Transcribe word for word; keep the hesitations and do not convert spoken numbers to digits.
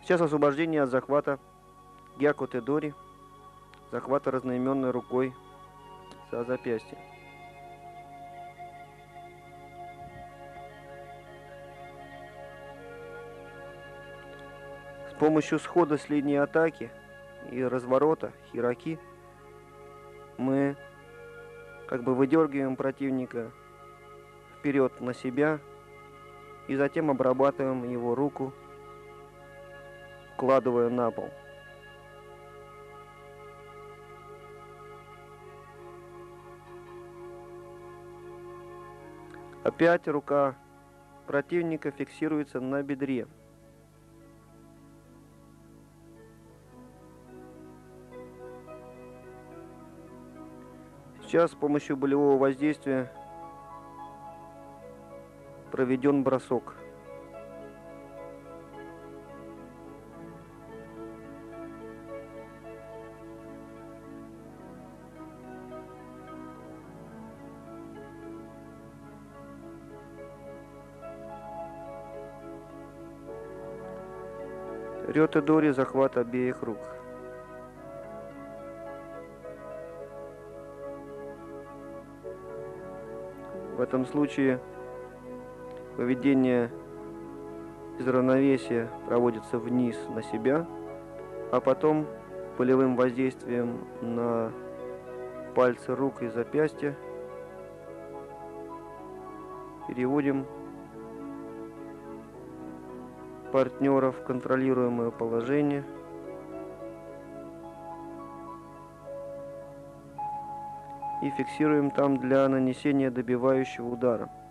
Сейчас освобождение от захвата Гяку Тедори, захвата разноименной рукой за запястье. С помощью схода с линии атаки и разворота хираки мы как бы выдергиваем противника вперед на себя и затем обрабатываем его руку, вкладывая на пол. Опять рука противника фиксируется на бедре. Сейчас с помощью болевого воздействия проведен бросок. Рёте-дори, захват обеих рук. В этом случае выведение из равновесия проводится вниз на себя, а потом болевым воздействием на пальцы рук и запястья переводим партнера в контролируемое положение. И фиксируем там для нанесения добивающего удара.